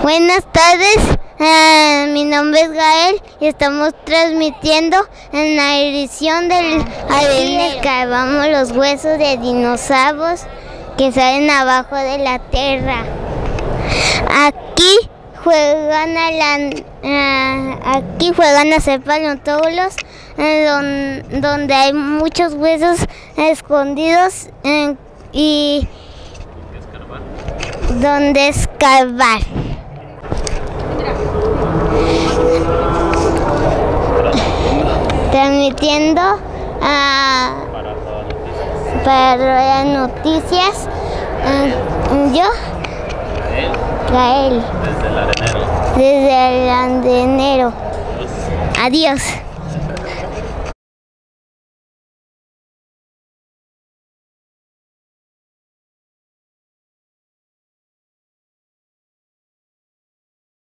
Buenas tardes, mi nombre es Gael y estamos transmitiendo en la edición del Arenero. Excavamos los huesos de dinosaurios que salen abajo de la tierra. Aquí juegan a ser paleontólogos, donde hay muchos huesos escondidos y donde escarbar. Transmitiendo para noticias, yo, Gael, desde el Arenero. Adiós.